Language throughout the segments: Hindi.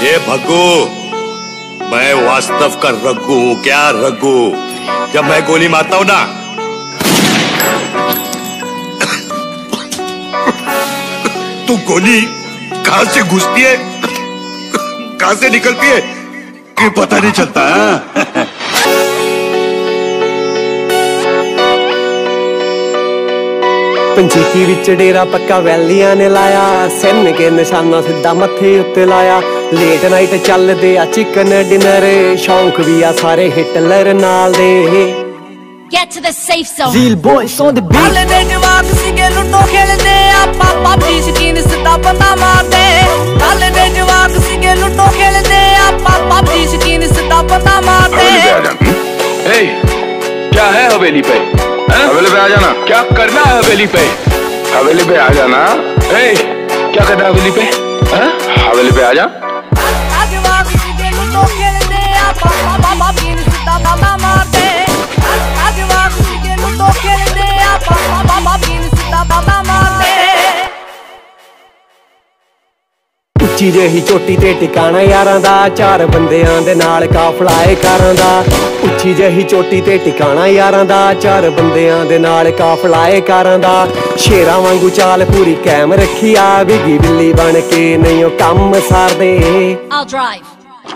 ये भग्गू, मैं वास्तव का रघु हूँ। क्या रघु? जब मैं गोली मारता हूँ ना, तो गोली कहां से घुसती है, कहां से निकलती है, ये पता नहीं चलता है। पंचीकी विच डेरा पक्का वैलियां ने लाया, सिन के निशाना सीधा मथे उत्ते लाया। लेट नाइट चलदे आ चिकन डिनर, शौंक भी आ सारे हिटलर नाल दे। Get to the safe zone. Real boys on the beat. हाले दे जवाक सीगे लुटो खेलदे आपा PUBG शकीन सीधा बंदा मारदे। हाले दे जवाक सीगे लुटो खेलदे आपा PUBG शकीन सीधा बंदा मारदे। हे, क्या है हवेली पे? हवेली पे आ जाना। क्या करना है हवेली पे? हवेली पे आ जाना। हे, क्या करना है हवेली पे? हवेली पे आ जा। जवाक सीगे लुटो खेलदे आपा PUBG सीधा बंदा मारदे। ਉੱਚੀ ਜਿਹੀ ਚੋਟੀ ਤੇ ਟਿਕਾਣਾ ਯਾਰਾਂ ਦਾ, ਚਾਰ ਬੰਦਿਆਂ ਦੇ ਨਾਲ ਕਾਫਲਾ ਏ ਕਾਰਾਂ ਦਾ। ਉੱਚੀ ਜਿਹੀ ਚੋਟੀ ਤੇ ਟਿਕਾਣਾ ਯਾਰਾਂ ਦਾ, ਚਾਰ ਬੰਦਿਆਂ ਦੇ ਨਾਲ ਕਾਫਲਾ ਏ ਕਾਰਾਂ ਦਾ। ਸ਼ੇਰਾਂ ਵਾਂਗੂ ਚਾਲ ਪੂਰੀ ਕਾਇਮ ਰੱਖੀ ਆ, ਬਿੱਗੀ ਬਿੱਲੀ ਬਣ ਕੇ ਨਹੀਂ ਉਹ ਕੰਮ ਸਾਰਦੇ। I'll drive.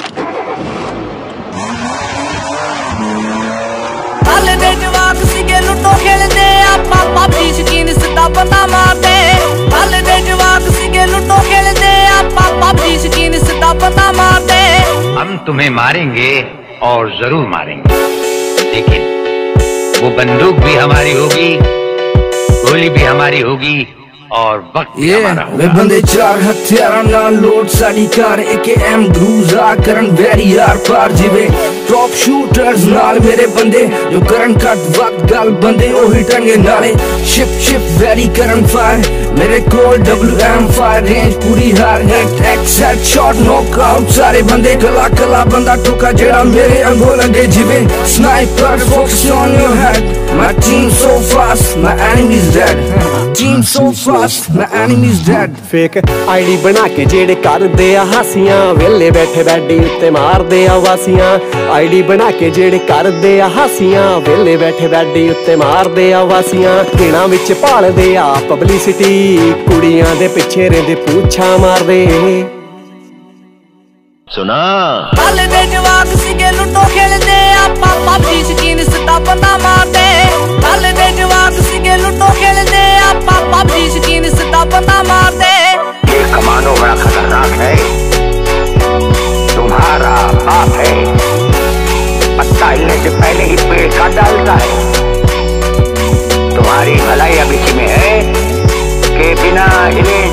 ਹਾਲੇ ਦੇ ਜਵਾਕ ਸੀਗੇ ਲੁੱਟੋ खेलदे आपा PUBG शकीन सीधा बंदा मारदे। हाले दे जवाक सीगे लुट्टो खेलदे आपा PUBG शकीन सीधा बंदा मारदे। हम तुम्हें मारेंगे और जरूर मारेंगे, लेकिन वो बंदूक भी हमारी होगी, गोली भी हमारी होगी और वक्त भी हमारा होगा। वे बंदे चार हथियार ना लोड साड़ी कार AKM ग्रूजा करन वेरी यार पार जिवे टॉप शूटर्स नाल मेरे बंदे जो करन कट वक्त गल बंदे ओ हिटणगे नाले शिप वेरी करन फायर मेरे कोल WM फायर रेंज पूरी हार हेड एक्सेट शॉट नॉकआउट सारे बंदे कला बंदा टोका जेड़ा मेरे अंगो लगे जिवे sniper focus on your head my team so fast my enemy's dead team so fast my enemy's dead। Fake ID ਬਣਾ ਕੇ ਜਿਹੜੇ ਕਰਦੇ ਆ ਹਾਸੀਆਂ, ਵੇਲੇ ਬੈਠੇ ਬੈਡੀ ਉੱਤੇ ਮਾਰਦੇ ਆ ਵਾਸੀਆਂ। ਆਈਡੀ ਬਣਾ ਕੇ ਜਿਹੜੇ ਕਰਦੇ ਆ ਹਾਸੀਆਂ, ਵੇਲੇ ਬੈਠੇ ਬੈਡੀ ਉੱਤੇ ਮਾਰਦੇ ਆ ਵਾਸੀਆਂ। ਦਿਨਾਂ ਵਿੱਚ ਭਾਲਦੇ ਆ ਪਬਲਿਸਿਟੀ, ਕੁੜੀਆਂ ਦੇ ਪਿੱਛੇ ਰਹਿੰਦੇ ਪੂਛਾਂ ਮਾਰਦੇ। सुना हाले दे जवाक सीगे लुट्टो खेलदे आपा PUBG शकीन सीधा बंदा मारदे। हाले दे जवाक सीगे लुट्टो खेलदे आपा PUBG शकीन सीधा बंदा मारदे। ये कमानो बड़ा खतरनाक है, तुम्हारा बाप है, पत्ता हिलने से पहले ही पेड़ काट डालता है। तुम्हारी भलाई अब इसी में है कि बिना हिले